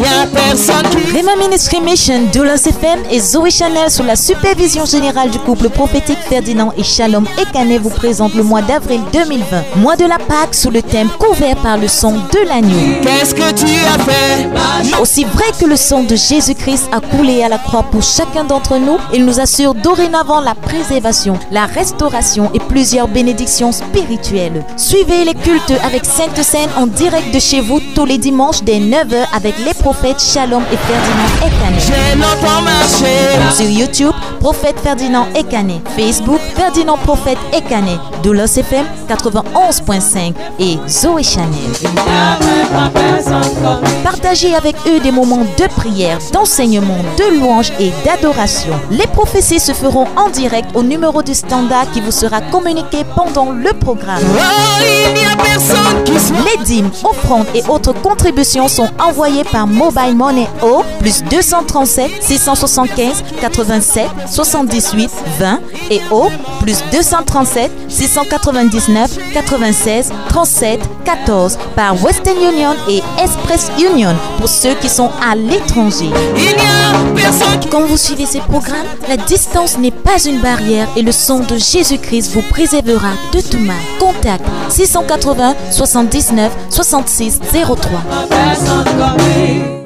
y a personne qui... Rema Ministry Mission, Doulos FM et Zoé Chanel sous la supervision générale du couple prophétique Ferdinand et Shalom Ekane vous présentent le mois d'avril 2020. Mois de la Pâque sous le thème couvert par le sang de l'agneau. Qu'est-ce que tu as fait? Aussi vrai que le sang de Jésus-Christ a coulé à la croix pour chacun d'entre nous, il nous assure dorénavant la préservation, la restauration et plusieurs bénédictions spirituelles. Suivez les cultes avec Sainte Seine en direct de chez vous tous les dimanches dès 9h avec les prophètes Shalom et Ferdinand Ekane. J'ai longtemps marché. Sur YouTube, Prophète Ferdinand Ekane. Facebook, Ferdinand Prophète Ekane. Doulos FM 91.5 et Zoé Chanel. Partagez avec eux des moments de prière, d'enseignement, de louange et d'adoration. Les prophéties se feront en direct au numéro du standard qui vous sera communiqué pendant le programme. Il n'y a personne qui soit... Les dîmes, offrandes et autres contributions sont envoyées par Mobile Money au plus 237 675 87 78 20 et au plus 237 699 96 37 14 par Western Union et Express Union pour ceux qui sont à l'étranger. Il n'y a personne qui... Quand vous suivez ces programmes, la distance n'est pas une barrière et le sang de Jésus-Christ vous préservera de tout mal. Contact 680 79 66 03.